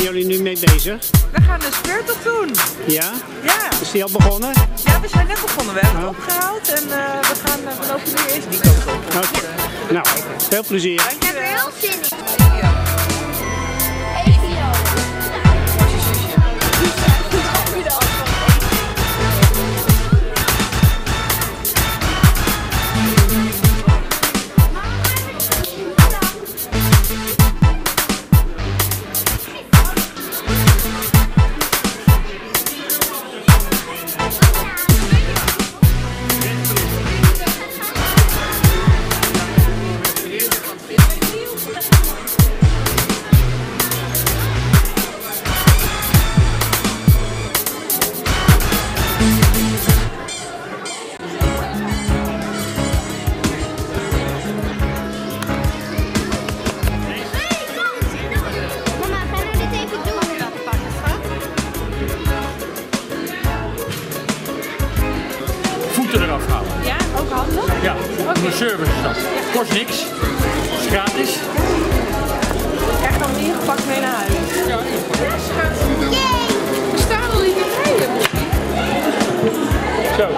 jullie nu mee bezig? We gaan een speurtocht doen. Ja? Ja. Is die al begonnen? Ja, we zijn net begonnen. We hebben het opgehaald en we lopen nu eerst die kant op. Oké. Nou, veel plezier. Ik heb er heel zin in. Voeten eraf halen. Ja, ook handig? Ja, een service is dat. Kost niks. Is gratis. Je krijgt dan ingepakt mee naar huis. Ja, We staan al in de rijen. zo.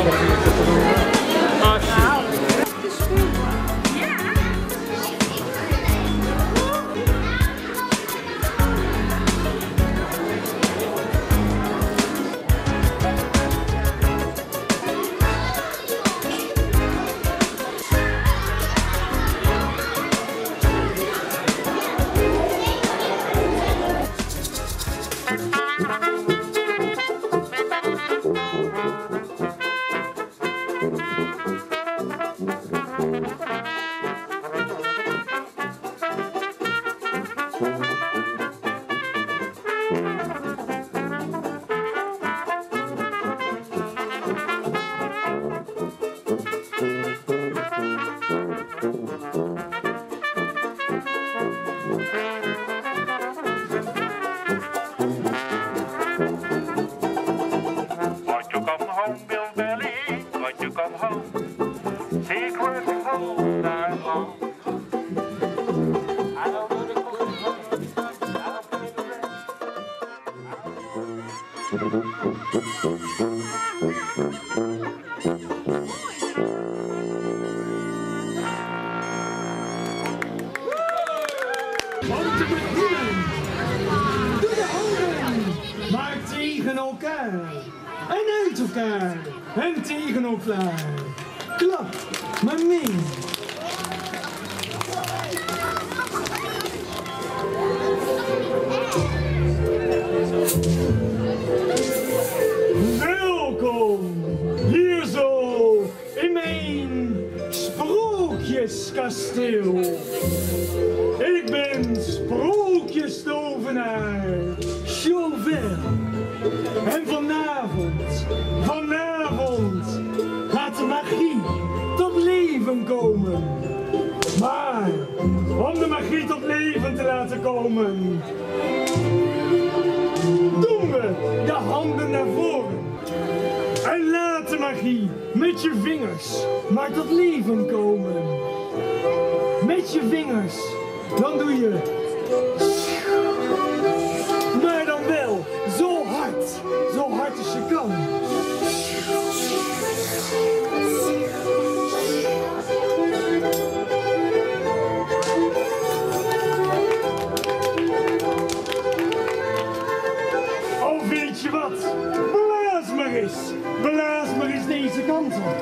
Om te beginnen, doe de handen, maar tegen elkaar en uit elkaar en tegen elkaar. Klap maar mee. Welkom hier zo in mijn sprookjeskasteel. Ik ben sprookjestovenaar Chauvel. En vanavond gaat de magie tot leven komen. Maar om de magie tot leven te laten komen, doen we de handen naar voren. En laat de magie met je vingers maar tot leven komen. Met je vingers, dan doe je, maar dan wel zo hard als je kan. Oh, weet je wat? Blaas maar eens deze kant op.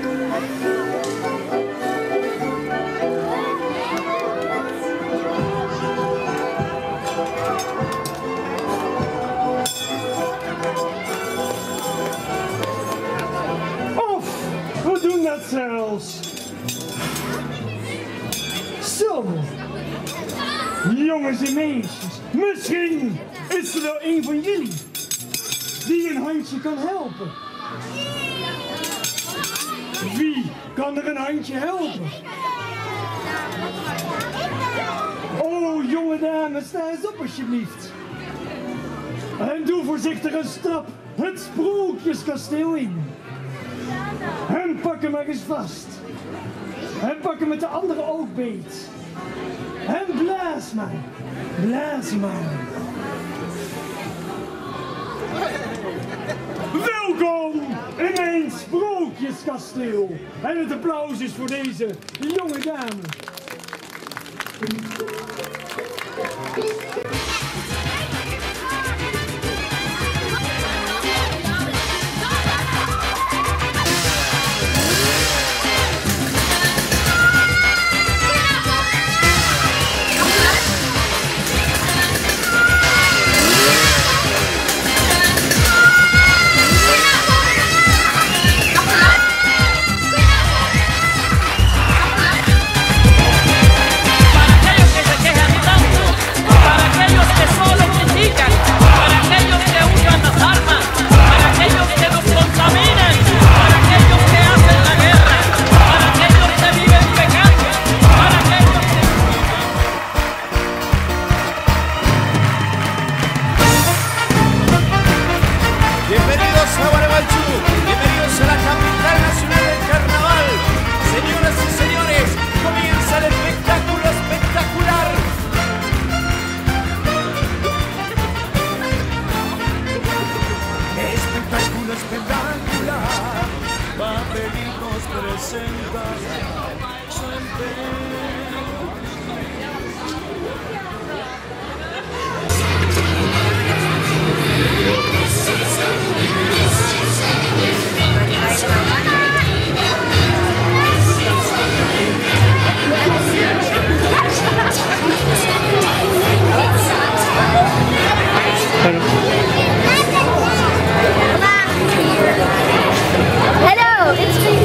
We doen dat zelfs. Zo. Jongens en meisjes, misschien is er wel een van jullie die een handje kan helpen. Wie kan er een handje helpen? Oh, jonge dames, sta eens op alsjeblieft. En doe voorzichtig een stap het sprookjeskasteel in. En pak hem maar eens vast. En pak hem met de andere ook beet. En blaas maar. Blaas maar. Welkom in mijn sprookjeskasteel. En het applaus is voor deze jonge dame. Bienvenidos a Gualeguaychú, bienvenidos a la capital nacional del carnaval. Señoras y señores, comienza el espectáculo espectacular. Espectáculo espectacular, Papelín nos presenta su empeño. Hello, it's me.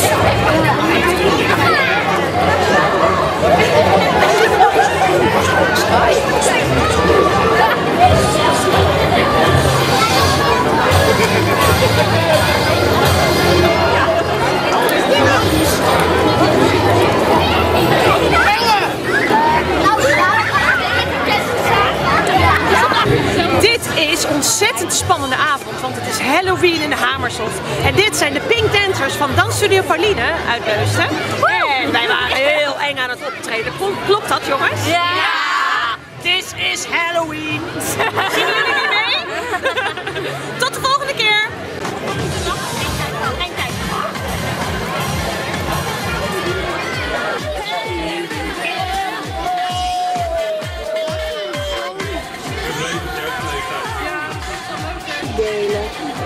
Dit is een ontzettend spannende avond, want het is Halloween in de Hamershof. En dit zijn de Pink Dancers van Dansstudio Pauline uit Leusden. En wij waren heel eng aan het optreden. Klopt dat, jongens? Ja! Dit is Halloween. Zien jullie weer mee? Tot de volgende keer! Delen.